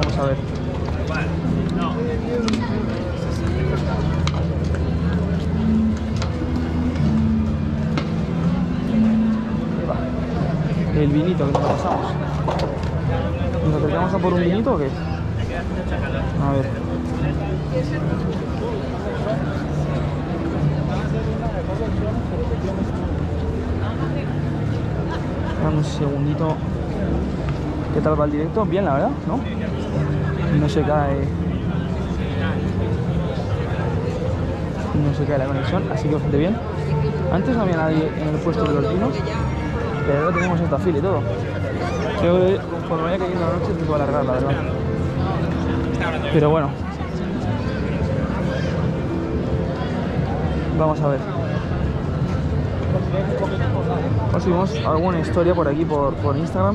Vamos a ver. El vinito que nos pasamos. ¿Nos acercamos a por un vinito o qué? A ver. Dame un segundito. ¿Qué tal va el directo? Bien, la verdad, ¿no? No se cae. No se cae la conexión, así que bastante bien. Antes no había nadie en el puesto de los vinos, pero ahora tenemos esta fila y todo. Creo que conforme vaya cayendo la noche se puede alargar, la verdad. Pero bueno. Vamos a ver. Os subimos alguna historia por aquí, por, por Instagram.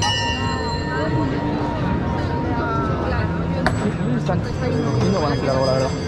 Están cogiendo, van a hacer algo, la verdad.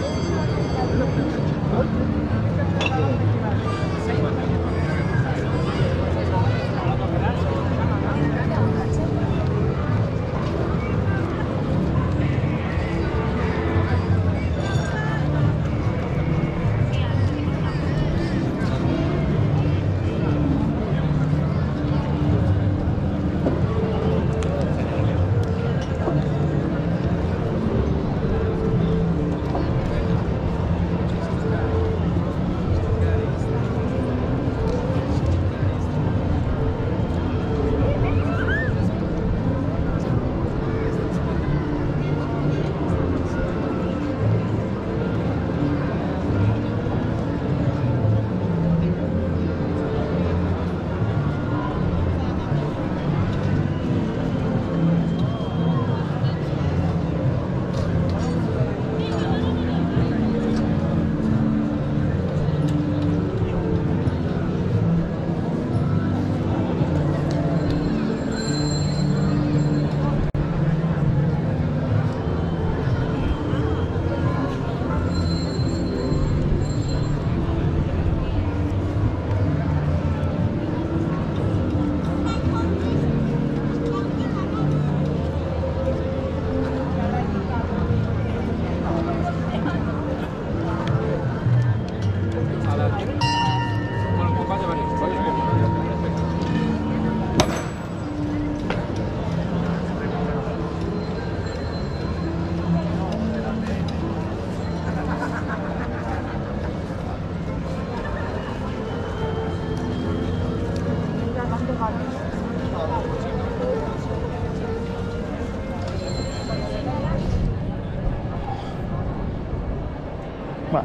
Bueno,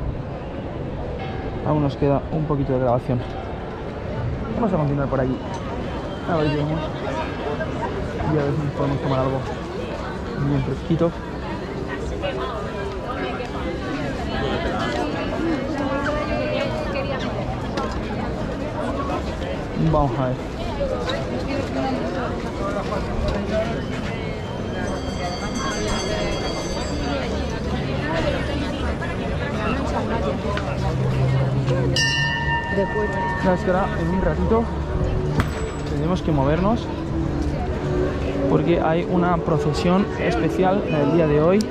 aún nos queda un poquito de grabación. Vamos a continuar por aquí. A ver, vamos. Y a ver si nos podemos tomar algo bien fresquito. Vamos a ver. La es que ahora en un ratito tenemos que movernos porque hay una procesión especial en el día de hoy.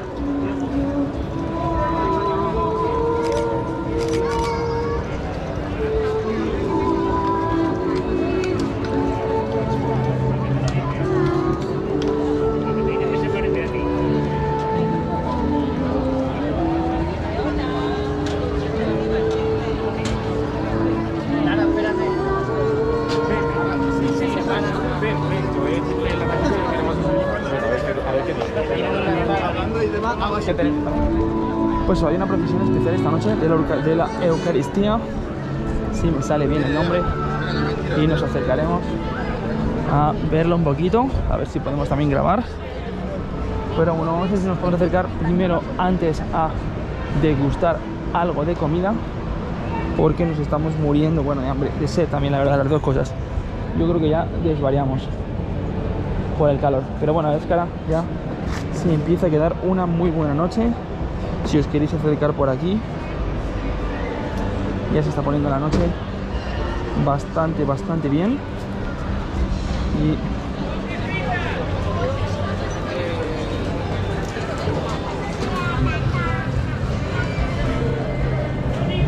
Pues hay una procesión especial esta noche de la, de la Eucaristía, si me sale bien el nombre, y nos acercaremos a verlo un poquito, a ver si podemos también grabar. Pero bueno, vamos a ver si nos podemos acercar primero antes a degustar algo de comida, porque nos estamos muriendo, bueno, de hambre, de sed también, la verdad, las dos cosas. Yo creo que ya desvariamos por el calor, pero bueno, es que ahora ya se empieza a quedar una muy buena noche. Si os queréis acercar por aquí, ya se está poniendo la noche bastante, bastante bien. Y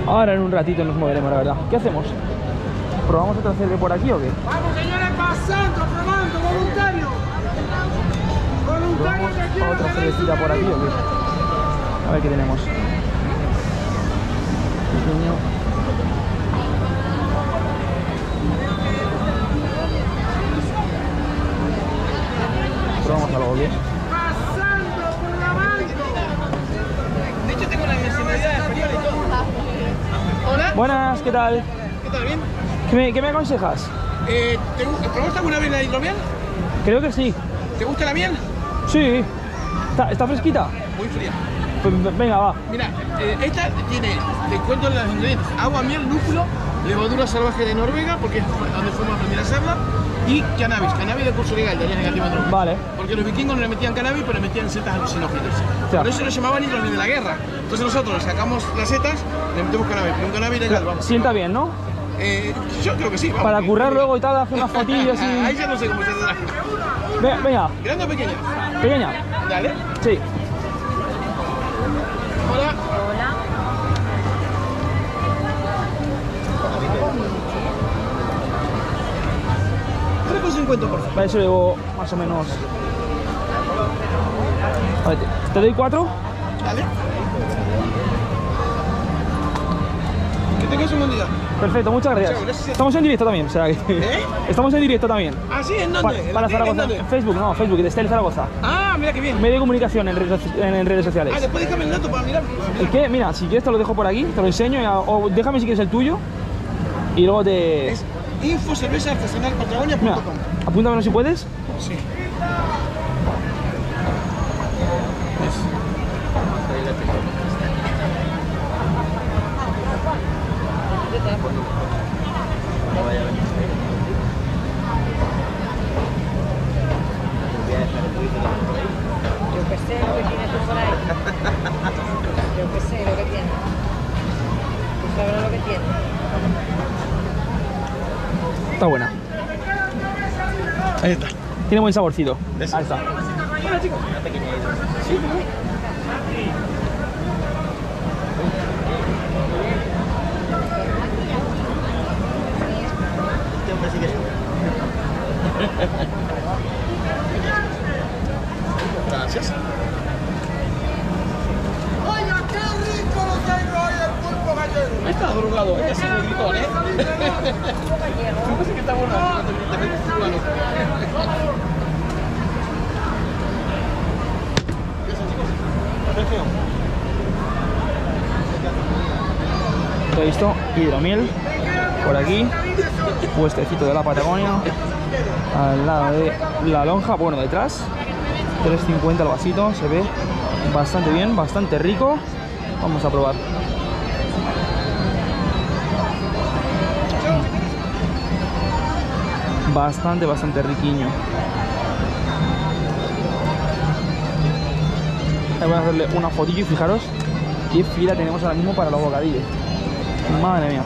Ahora en un ratito nos moveremos, la verdad. ¿Qué hacemos? ¿Probamos otra cerveza por aquí o qué? Vamos, señores, pasando, probando, voluntario. Voluntario que quiera ¿Probamos otra pedir su cervecita por aquí o qué? A ver qué tenemos. Pequeño. Probamos algo bien. Pasando por la banco. De hecho, tengo la nacionalidad española y todo. Hola, Buenas, ¿qué tal? ¿qué tal? ¿Bien? ¿Qué me, qué me aconsejas? Eh, ¿te gu- ¿Probaste alguna vez la hidromiel? Creo que sí. ¿Te gusta la miel? Sí. ¿Está, está fresquita? Muy fría. Pues venga, va. Mira, eh, esta tiene, te cuento los ingredientes: agua, miel, lúpulo, levadura salvaje de Noruega, porque es donde fuimos a aprender a hacerla, y cannabis, cannabis de curso legal, de área negativa en Noruega. Vale. Porque los vikingos no le metían cannabis, pero le metían setas alucinógenas. Ya. Por eso lo llamaban hidromiel de la guerra. Entonces nosotros le sacamos las setas, le metemos cannabis, pero un cannabis legal, vamos. Sienta bien, ¿no? Eh, yo creo que sí, vamos. Para currar luego y tal, hacer unas fotillas Ahí y... ya no sé cómo se hace. Venga, venga, ¿Grande o pequeña? pequeña. Dale. Sí. Hola. tres con cincuenta, por favor. Vale, eso llevo más o menos... A ver, ¿te, te doy cuatro? Dale. Que tengas un buen día. Perfecto, muchas gracias. Chao, gracias. Estamos en directo también, o sea que... ¿Eh? Estamos en directo también. ¿Ah, sí? ¿En Pa- dónde? ¿En para la- Zaragoza. ¿En dónde? En Facebook, no, Facebook, de Estel Zaragoza. Ah, mira qué bien. Medio de comunicación en redes, soci- en, en redes sociales. Ah, después déjame el dato para mirar. ¿El qué? Mira, si quieres te lo dejo por aquí, te lo enseño, y a- o déjame si quieres el tuyo. Y luego te... Es info cerveza artesanal patagonia punto Mira, com. apúntamelo si puedes. Sí. Yo que sé lo que tiene tú por ahí. Yo que sé lo que tiene. Tú sabes lo que tiene. Está buena. Ahí está. Tiene buen saborcito. Eso. Ahí está. Gracias. Oiga, qué rico lo tengo hoy el pulpo gallego. Está drogado, este sí es gritón, ¿eh? Me parece que está bueno. Te metes tu mano. Gracias, chicos. Perfecto. He visto hidromiel por aquí, puestecito de la Patagonia, al lado de la lonja, bueno, detrás, tres cincuenta el vasito, se ve bastante bien, bastante rico. Vamos a probar. Bastante, bastante riquiño. Ahí voy a hacerle una fotillo y fijaros qué fila tenemos ahora mismo para los bocadillos. Madre mía.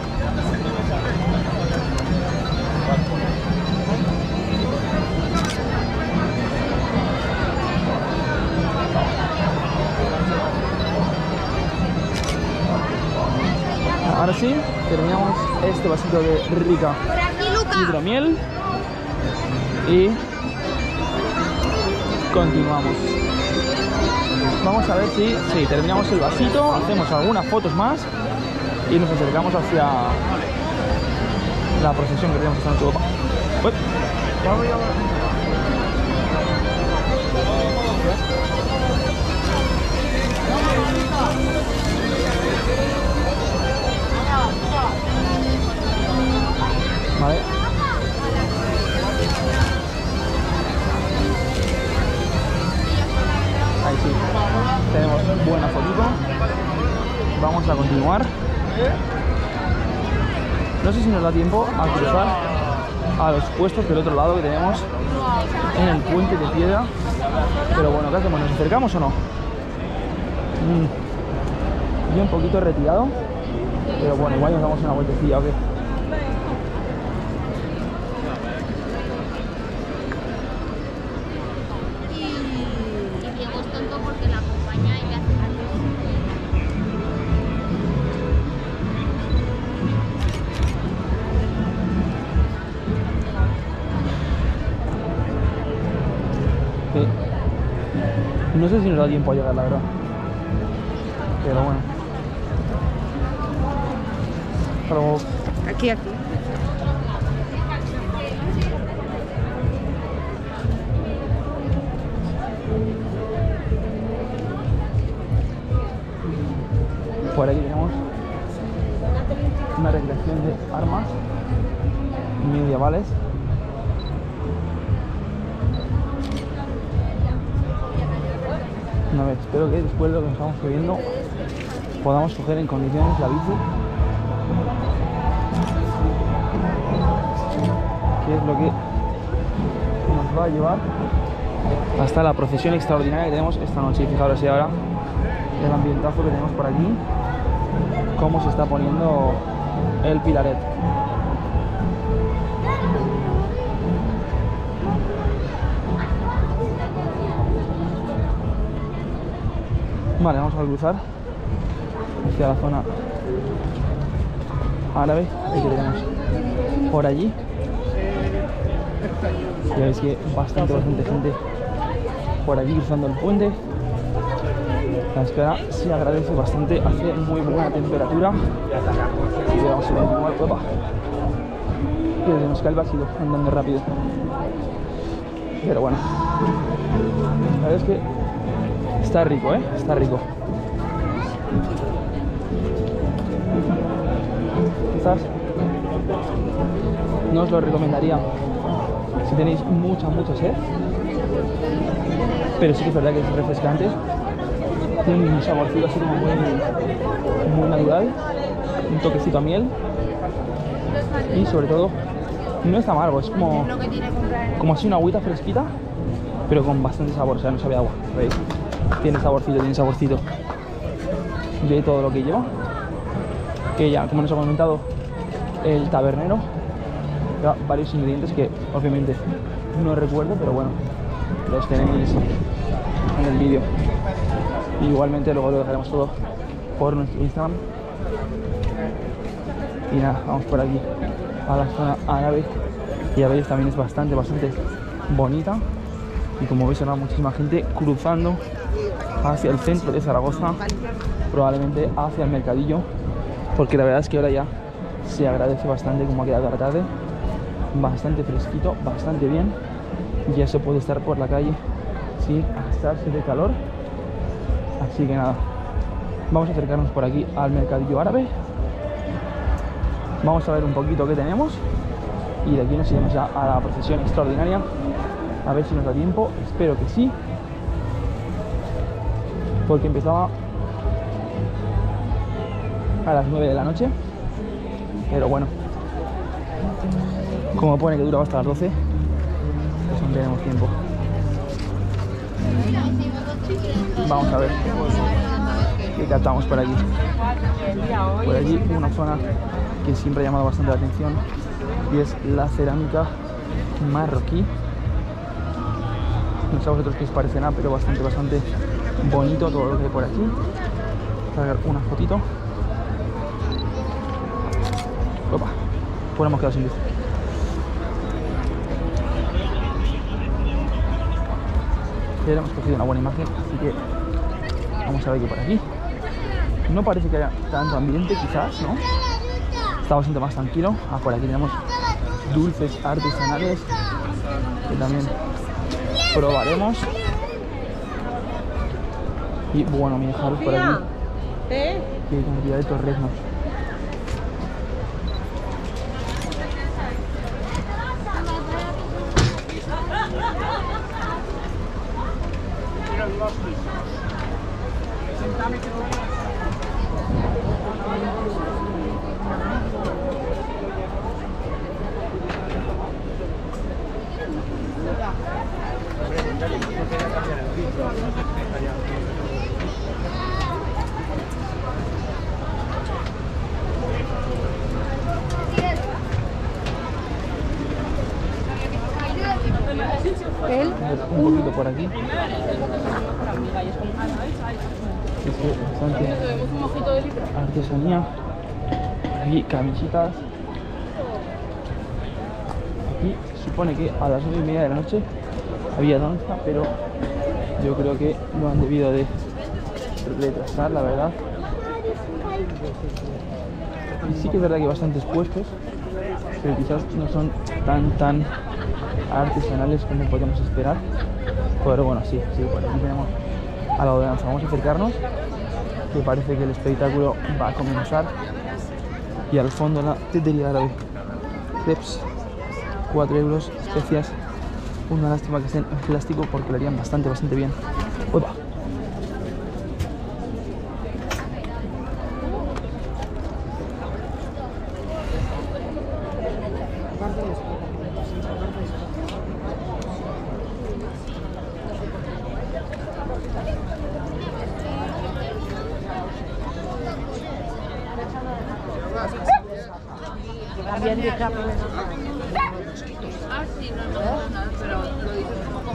Ahora sí, terminamos este vasito de rica Por aquí, Luca. hidromiel y continuamos. Vamos a ver si, si terminamos el vasito, hacemos algunas fotos más y nos acercamos hacia la procesión que tenemos esta noche. Opa. Uy. Vale. Ahí sí. Tenemos buena fotito. Vamos a continuar. No sé si nos da tiempo a cruzar a los puestos del otro lado que tenemos en el puente de piedra. Pero bueno, ¿qué hacemos? ¿Nos acercamos o no? Mm. Yo un poquito retirado. Pero bueno, igual nos damos una vueltecilla, ¿o qué? Y Diego es tonto porque la acompaña y le hace gracia. No sé si nos da tiempo a llegar, la verdad. Pero bueno. Hasta luego. Aquí, aquí. Por aquí tenemos una recreación de armas medievales. A ver, espero que después de lo que estamos viendo podamos coger en condiciones la bici, que es lo que nos va a llevar hasta la procesión extraordinaria que tenemos esta noche. Y fijaros y ahora el ambientazo que tenemos por aquí, cómo se está poniendo el Pilaret. Vale, vamos a cruzar hacia la zona árabe. Ahí que tenemos por allí. Ya veis que bastante, bastante gente por allí cruzando el puente. La espera se agradece bastante, hace muy buena temperatura. Y vamos a ver igual, opa. Que se nos cae el vacío andando rápido. Pero bueno, la verdad es que está rico, ¿eh? Está rico. Quizás no os lo recomendaría si tenéis mucha, mucha sed. Pero sí que es verdad que es refrescante. Tiene un saborcito así como muy, muy natural. Un toquecito a miel. Y sobre todo, no es amargo, es como, como así una agüita fresquita, pero con bastante sabor, o sea, no sabe a agua, ¿veis? Tiene saborcito, tiene saborcito de todo lo que lleva. Que ya, como nos ha comentado el tabernero, lleva varios ingredientes que obviamente no recuerdo, pero bueno, los tenéis en el vídeo. Igualmente luego lo dejaremos todo por nuestro Instagram. Y nada, vamos por aquí a la zona árabe. Y ya veis, también es bastante, bastante bonita. Y como veis, ahora muchísima gente cruzando hacia el centro de Zaragoza, probablemente hacia el mercadillo, porque la verdad es que ahora ya se agradece bastante como ha quedado la tarde. Bastante fresquito, bastante bien. Ya se puede estar por la calle sin asarse de calor. Así que nada, vamos a acercarnos por aquí al mercadillo árabe. Vamos a ver un poquito qué tenemos y de aquí nos iremos ya a la procesión extraordinaria, a ver si nos da tiempo. Espero que sí, porque empezaba a las nueve de la noche, pero bueno, como pone que dura hasta las doce, pues aún tenemos tiempo. Vamos a ver qué captamos por aquí. Por allí una zona que siempre ha llamado bastante la atención y es la cerámica marroquí. No sé a vosotros qué os parece nada, pero bastante, bastante bonito todo lo que hay por aquí. Voy a sacar una fotito. Opa, pues hemos quedado sin luz. Pero hemos cogido una buena imagen, así que vamos a ver qué por aquí. No parece que haya tanto ambiente, quizás, ¿no? Está bastante más tranquilo. Ah, por aquí tenemos dulces artesanales que también probaremos. Y bueno, mi fijaros por aquí qué cantidad de torreznos. ¿Él? Un poquito por aquí. Es bastante artesanía. Aquí camisetas. Aquí se supone que a las nueve y media de la noche había danza, pero yo creo que lo han debido de retrasar, la verdad. Y sí que es verdad que hay bastantes puestos, pero quizás no son tan tan artesanales como podemos esperar. Pero bueno, sí, sí, por aquí tenemos a la danza. Vamos a acercarnos, que parece que el espectáculo va a comenzar. Y al fondo la tetería árabe. Crepes, cuatro euros, especias. Una lástima que estén en plástico porque lo harían bastante, bastante bien. ¡Uepa! También de capa. Ah, sí, no, no, no, no, pero lo dices un poco.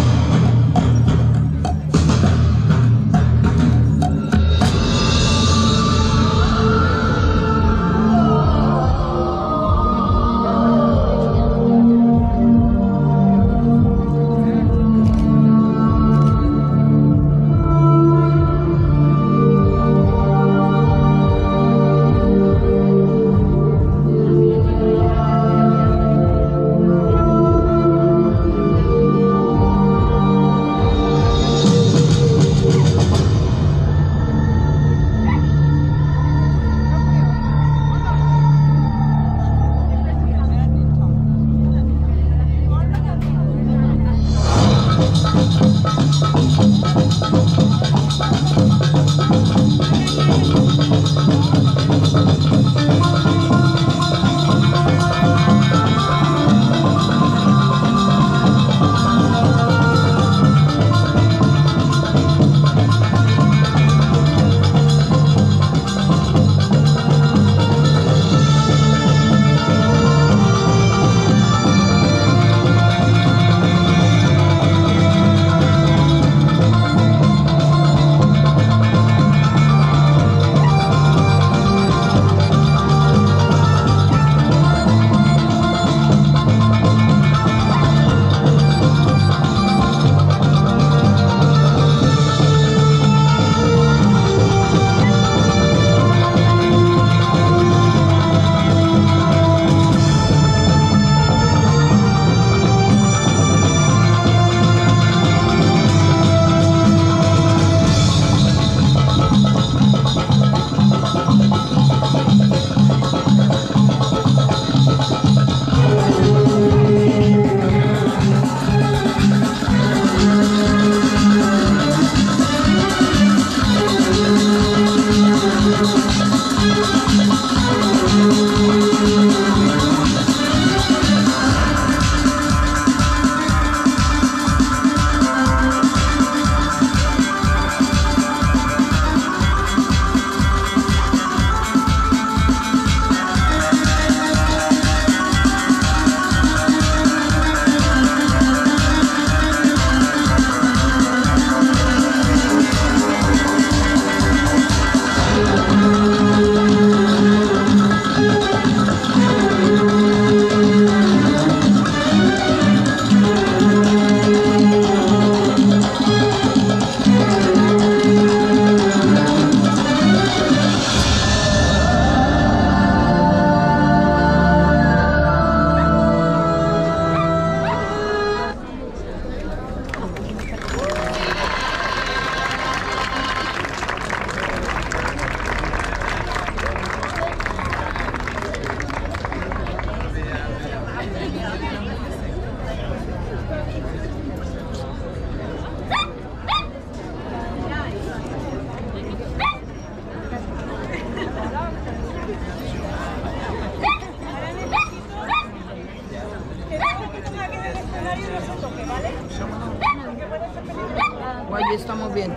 Allí estamos bien.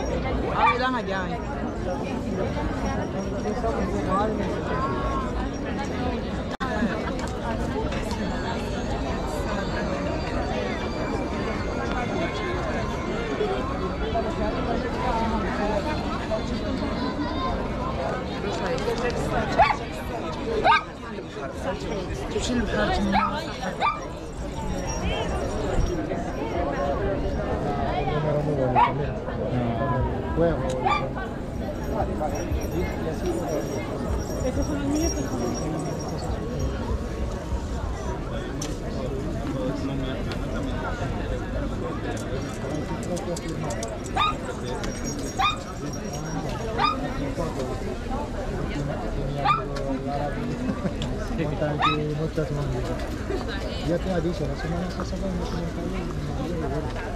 Ah, miran allá. juego. Vale, vale. Y así, Estos son los niños que son Ya te ha dicho, la semana pasada no se me cayó.